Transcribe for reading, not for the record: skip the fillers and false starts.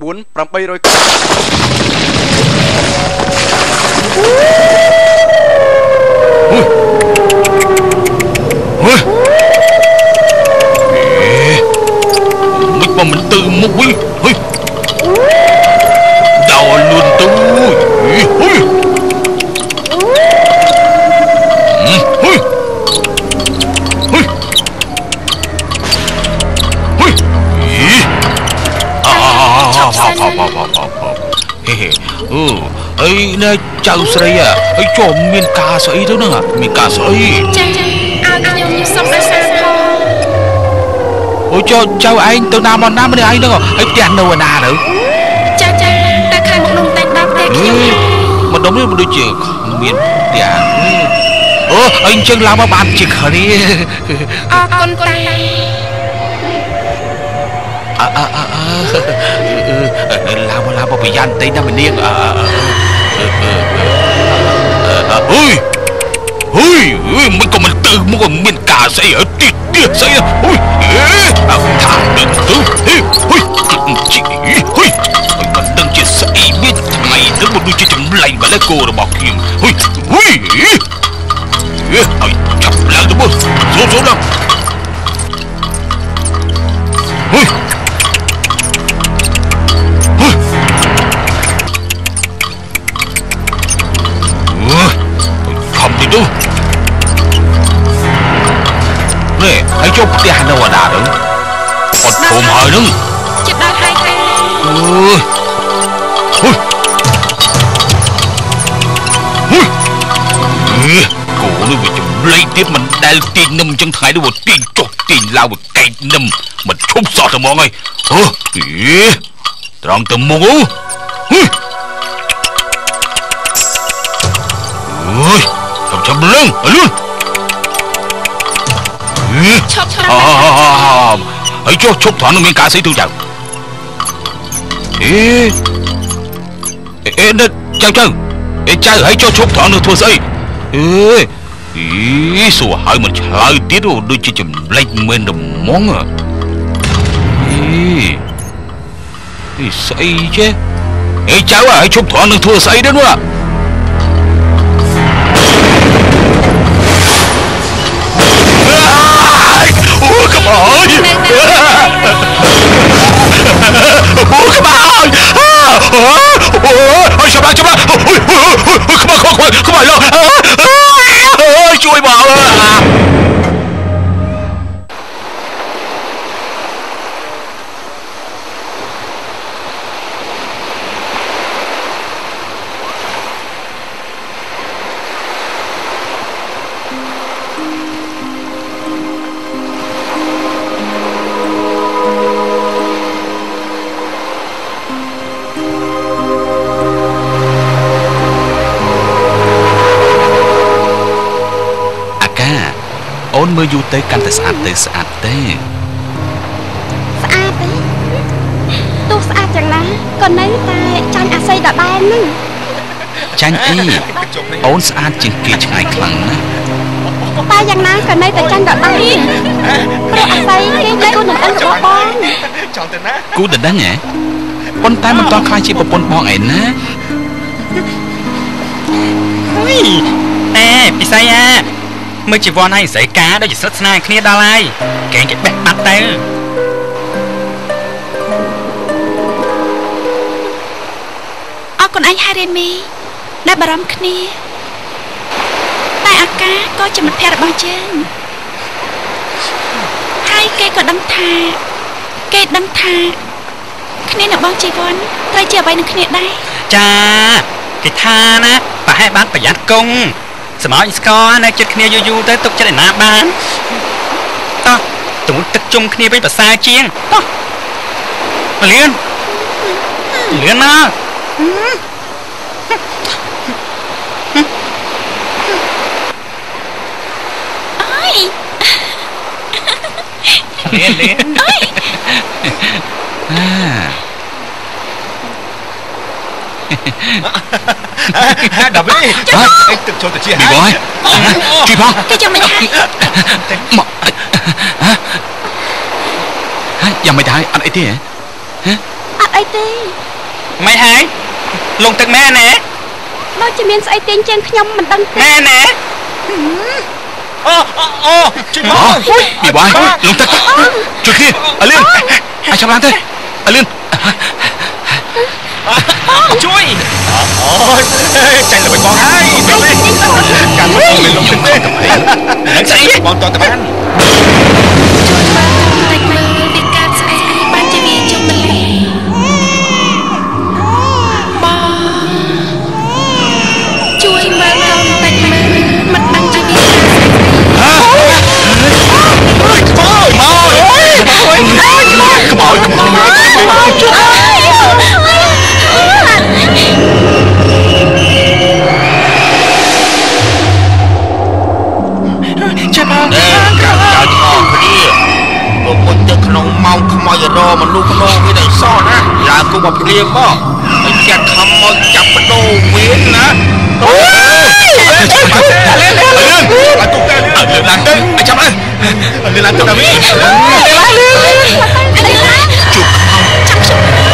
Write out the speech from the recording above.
mình từ mũi đau luôn tôi ấy nè cháu sấy à ấy cho miền cà sấy đó nè miền cà sấy ôi cho cháu anh từ nào mà nam đến anh đó ấy tiền đâu mà nà nữa cha ta khai một đồng tay đáp tay kia mà đúng là một đôi chữ miền tiền anh chân làm mà bạn chữ khởi đi con tay làm mà bị gian tay nam mình điên ui mình còn mình từ một con miền cà sấy ở tiệt sấy ui thả đừng từ chị ui còn đừng chỉ sấy biết mày đừng một đôi chỉ chấm lầy và lấy cô rồi bỏ kiếm ui chậm lại đúng không số đâu không đi đâu nè hãy chốt cái hành đâu mà đà nữa còn thồm hơi nữa chết đau hai tay cổ nó bị chụp lấy tiếp mình đai tiền nằm chân thái đâu mà tiền chột tiền lao một cây nằm mình chốt sọt rồi mọi người tròn tầm mông chậm lưng ở luôn ấy cho chốt thoáng miếng cá sấy tôi chào chào hãy cho chốt thoáng được thua sấy sủa hỏi mình chơi tiết rồi đôi chỉ chùm lấy men đồng món à sấy chứ cháu hãy chốt thoáng được thua sấy đó nữa come on! Come on! Chụp lại! Come on! Chui vào!អូនមើលយូរទៅកាន់តែស្អាតទេស្អាតទេទោះស្អាតយ៉ាងណាក៏នៅតែចាញ់អាស័យដដែលហ្នឹងចាញ់អីអូនស្អាតជាងគេឆ្ងាយខ្លាំងណាស់តែយ៉ាងណាក៏នៅតែចាញ់ដដែលព្រោះអាស័យគេជាគូដណ្ដឹងរបស់បងចង់ទៅណាគូដណ្ដឹងហ៎ប៉ុន្តែមិនតខ្លាចជាប្រពន្ធបងឯណាពិសីអាមើលជីវ័នឲ្យស្រីកាដូចជាស្និទ្ធស្នាលគ្នាដល់ហើយកែងគេបេះបាត់ទៅអរគុណអីហើយរេមីដែលបារម្ភគ្នាតែអាកាក៏ជាមិត្តភក្តិរបស់យើងហើយគេក៏ដឹងថាគ្នានៅបងជីវ័នត្រូវជាអ្វីនឹងគ្នាដែរចាគេថាណាប្រហែលបានប្រយ័ត្នគង់សម្រាប់ស្គរនៅចិត្តគ្នាយូរទៅទុកចិត្តឯណាបានតោះទម្ងន់ទឹកជុំគ្នាវិញប្រសើរជាងតោះលឿនណាអើយលឿនអើយដល់វិញទឹកចូលទៅជាហើយជួយផងគេចាំមិនថាយ៉ាងមិនដែរអត់អីទេអត់ស្អីទេមិនហើយលងទឹកម៉ែណែដូចជាមានស្អីទាញជាងខ្ញុំមិនដឹងទេម៉ែណែអូជួយមកពីបាយលងទឹកជួយគ្នាអាលៀនអាចចាំឡើងទេអាលៀនជួយអូយចាញ់ទៅបងហើយទៅនេះកាន់មកលងទឹកទេនឹងស្អីបងតតបានជួយមើលតិចមើលវាកើតស្អីបានជាវាជុំម្លេះបងជួយមើលកូនតិចមើលមិនដឹងជាវាកើតស្អីចាំមកការអស់គ្នាពុទ្ធទៅក្នុងម៉ោងខ្មោចរមនុស្សក្នុងវាទៅសោះណាឡើងគុំមកព្រាមមកហើយចាក់ខំមកចាប់បដូរមានណាអូយឡើងទុកទៅឡើងទៅចាំឡើងឡើងទៅដល់វិញជួប